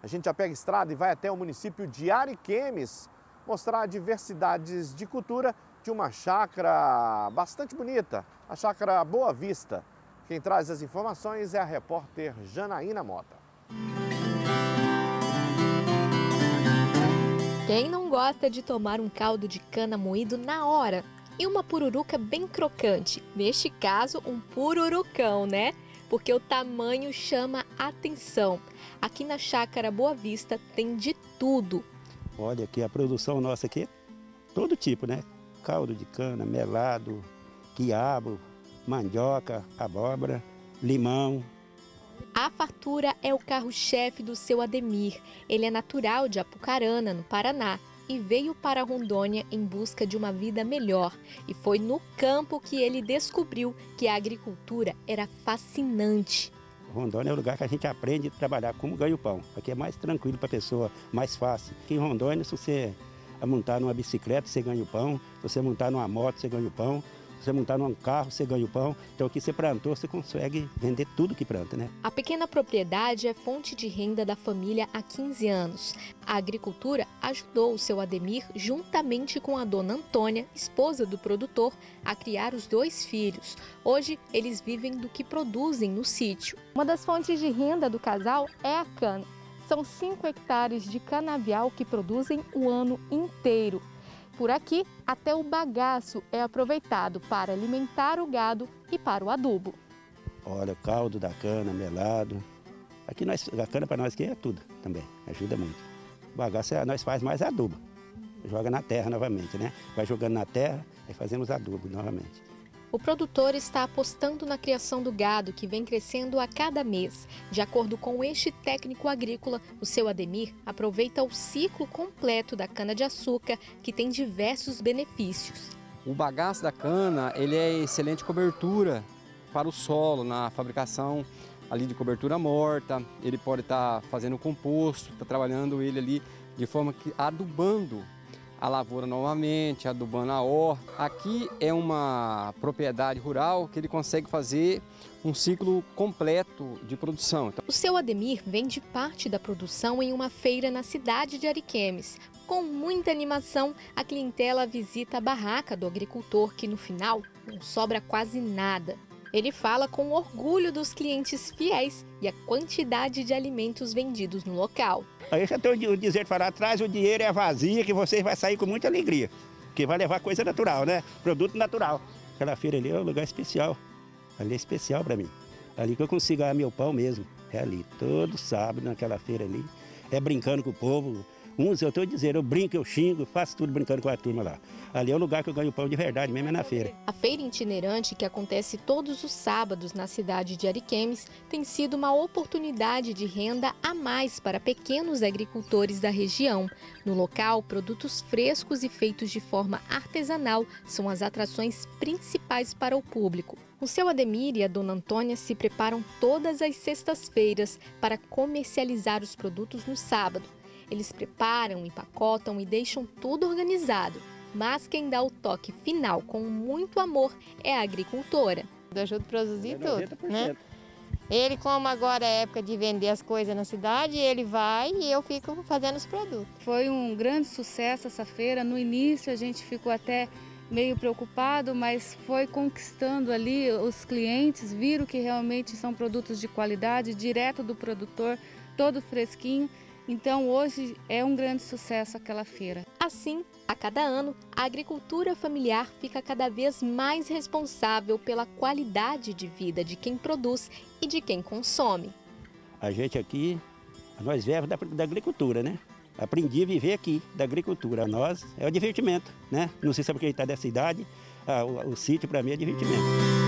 A gente já pega a estrada e vai até o município de Ariquemes mostrar diversidades de cultura de uma chácara bastante bonita, a chácara Boa Vista. Quem traz as informações é a repórter Janaína Mota. Quem não gosta de tomar um caldo de cana moído na hora? E uma pururuca bem crocante, neste caso um pururucão, né? Porque o tamanho chama atenção. Aqui na chácara Boa Vista tem de tudo. Olha aqui, a produção nossa aqui é todo tipo, né? Caldo de cana, melado, quiabo, mandioca, abóbora, limão. A fartura é o carro-chefe do seu Ademir. Ele é natural de Apucarana, no Paraná, e veio para Rondônia em busca de uma vida melhor. E foi no campo que ele descobriu que a agricultura era fascinante. Rondônia é o lugar que a gente aprende a trabalhar como ganha-pão. Aqui é mais tranquilo para a pessoa, mais fácil. Aqui em Rondônia, se você montar numa bicicleta, você ganha o pão. Se você montar numa moto, você ganha o pão. Se você montar num carro, você ganha o pão. Então aqui você plantou, você consegue vender tudo que planta, né? A pequena propriedade é fonte de renda da família há 15 anos. A agricultura ajudou o seu Ademir, juntamente com a dona Antônia, esposa do produtor, a criar os 2 filhos. Hoje, eles vivem do que produzem no sítio. Uma das fontes de renda do casal é a cana. São 5 hectares de canavial que produzem o ano inteiro. Por aqui, até o bagaço é aproveitado para alimentar o gado e para o adubo. Olha, caldo da cana, melado. Aqui a cana para nós aqui é tudo também, ajuda muito. O bagaço nós faz mais adubo. Joga na terra novamente, né? Vai jogando na terra e fazemos adubo novamente. O produtor está apostando na criação do gado, que vem crescendo a cada mês. De acordo com este técnico agrícola, o seu Ademir aproveita o ciclo completo da cana-de-açúcar, que tem diversos benefícios. O bagaço da cana, ele é excelente cobertura para o solo, na fabricação ali de cobertura morta. Ele pode estar fazendo composto, está trabalhando ele ali de forma que adubando a lavoura novamente, adubando a horta. Aqui é uma propriedade rural que ele consegue fazer um ciclo completo de produção. O seu Ademir vende parte da produção em uma feira na cidade de Ariquemes. Com muita animação, a clientela visita a barraca do agricultor, que no final não sobra quase nada. Ele fala com orgulho dos clientes fiéis e a quantidade de alimentos vendidos no local. Aí já tem o dizer de falar, traz o dinheiro, é vazia, que você vai sair com muita alegria. Porque vai levar coisa natural, né? Produto natural. Aquela feira ali é um lugar especial. Ali é especial para mim. Ali que eu consigo ganhar meu pão mesmo. É ali, todo sábado naquela feira ali. É brincando com o povo. Uns, eu estou dizendo, eu brinco, eu xingo, faço tudo brincando com a turma lá. Ali é o lugar que eu ganho pão de verdade, mesmo é na feira. A feira itinerante, que acontece todos os sábados na cidade de Ariquemes, tem sido uma oportunidade de renda a mais para pequenos agricultores da região. No local, produtos frescos e feitos de forma artesanal são as atrações principais para o público. O seu Ademir e a dona Antônia se preparam todas as sextas-feiras para comercializar os produtos no sábado. Eles preparam, empacotam e deixam tudo organizado. Mas quem dá o toque final com muito amor é a agricultora. Eu ajudo a produzir tudo, né? Ele, como agora é época de vender as coisas na cidade, ele vai e eu fico fazendo os produtos. Foi um grande sucesso essa feira. No início a gente ficou até meio preocupado, mas foi conquistando ali os clientes, viram que realmente são produtos de qualidade, direto do produtor, todo fresquinho. Então hoje é um grande sucesso aquela feira. Assim, a cada ano, a agricultura familiar fica cada vez mais responsável pela qualidade de vida de quem produz e de quem consome. A gente aqui, nós viemos da agricultura, né? Aprendi a viver aqui, da agricultura. Nós, é o divertimento, né? Não sei se é porque a gente está dessa idade, o sítio para mim é divertimento.